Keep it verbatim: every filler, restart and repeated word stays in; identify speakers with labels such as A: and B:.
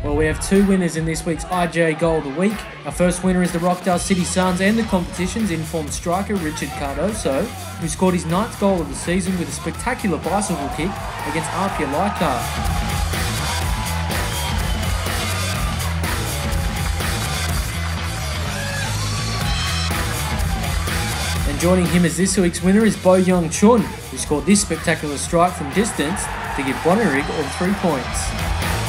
A: Well, we have two winners in this week's I G A Goal of the Week. Our first winner is the Rockdale City Suns and the competition's informed striker Richie Cardozo, who scored his ninth goal of the season with a spectacular bicycle kick against A P I A Leichhardt. And joining him as this week's winner is Bo Hyun Chun, who scored this spectacular strike from distance to give Bonnyrigg all three points.